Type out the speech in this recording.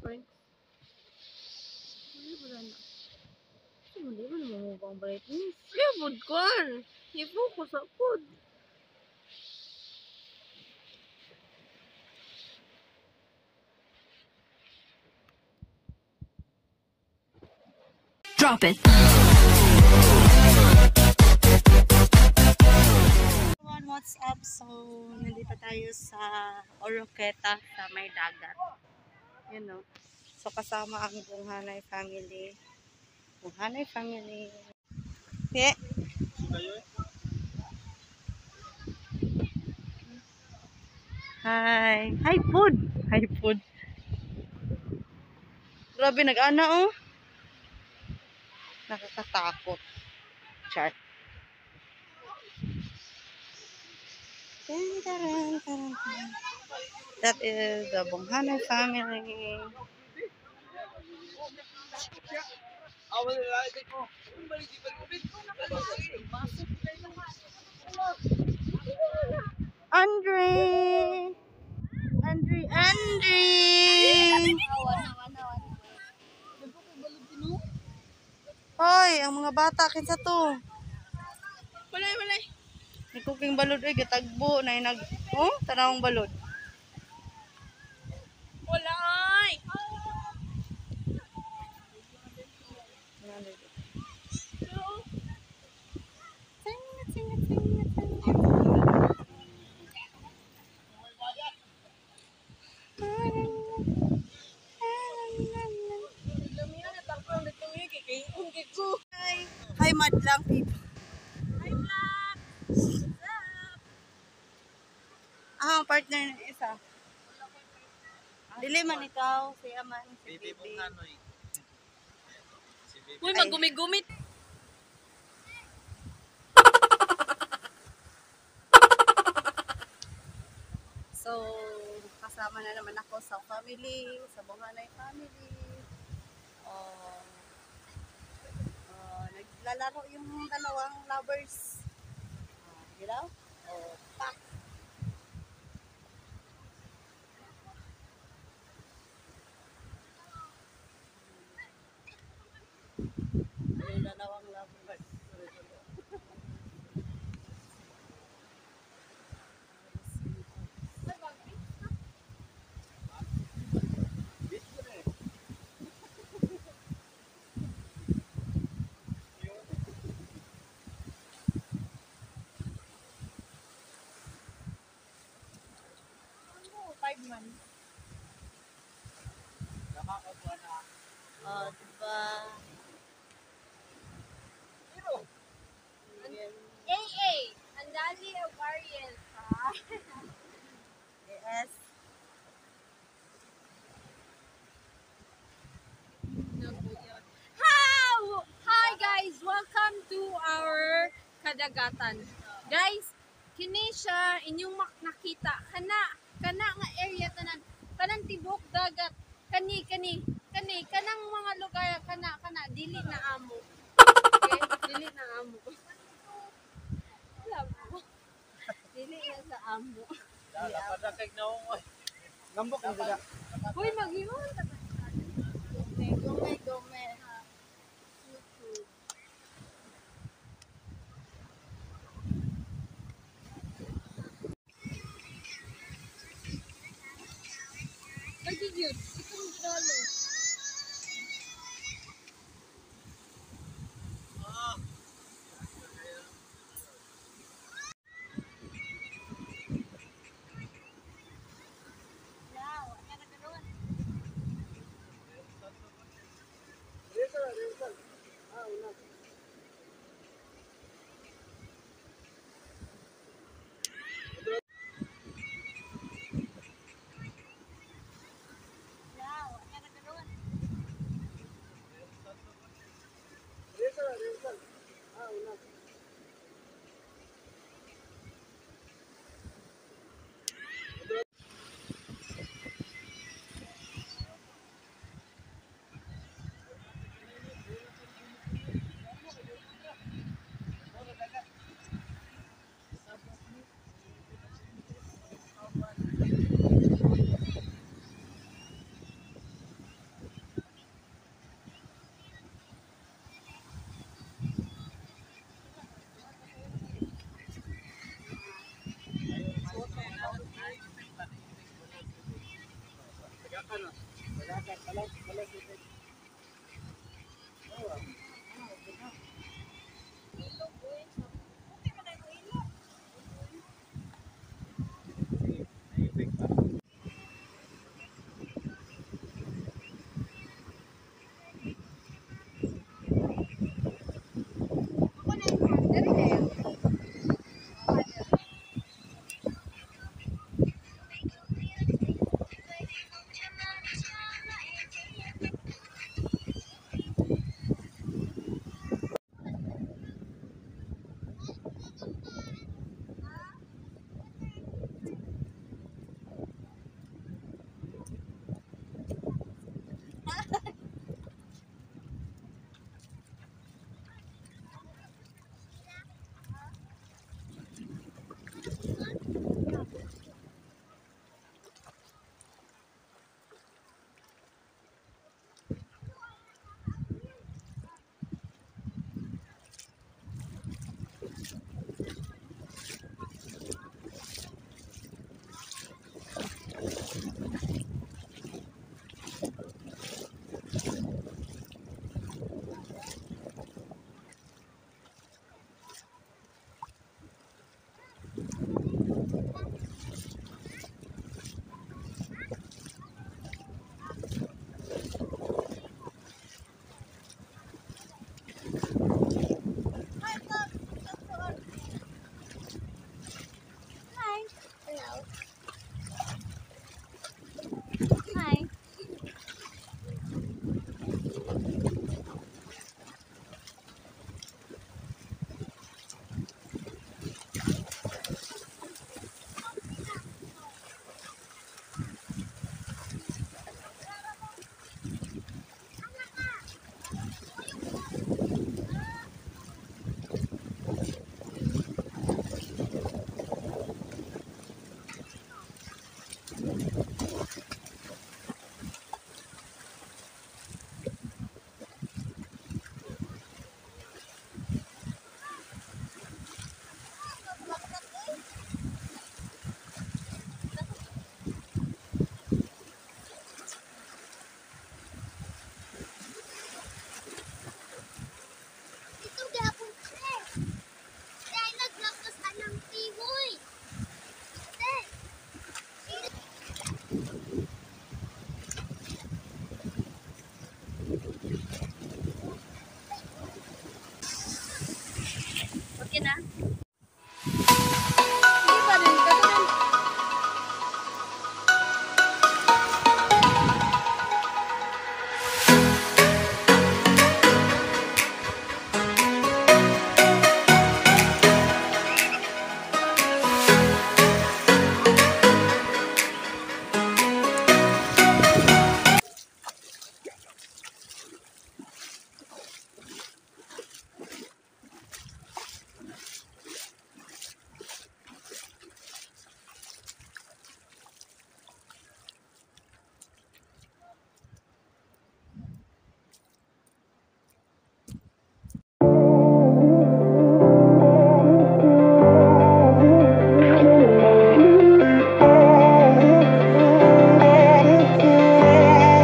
Frank. Ano ba na? Hindi ba naman mo bang brightness? Kaya food kwan. I-focus sa food. Drop it. Everyone, what's up? So, nandito tayo sa Oroqueta sa may dagat. Yun know. So, kasama ang Bunghanay family. Bunghanay family. Yeah. Hi. Hi, food. Hi, food. Grabe, nag-ana oh. Nakakatakot. Chart. That is the Bunghanay family. Andre! Andre! Hoy, ang mga bata, kinsa to? Walay. May cooking balod, ay, gatagbo, na inag... Oh, tanawang balod. Walay! Hi, madlang people. Hi, vlog! What's up? Ang partner na isa. Dili man ikaw, si Aman, si Bibi. Uy, magumigumit. So, kasama na naman ako sa family, sa Bunghanay family. Naglalaro yung dalawang lovers. You know? Pak! Yung dalawang lovers. Oh, diba? AA, ang dali ang variant, ha? Yes. Hi guys, welcome to our kadagatan. Guys, kini siya inyong nakita kana nga area tanan kanang tibok dagat kanang mga lugar kana dili na amo. Okay? Dili na amo. Dili na sa amo. Gambok ang daga. Hoy, mag-iwan ta. Gome. Pag-yun, itong drolo. Ilog, boy, sa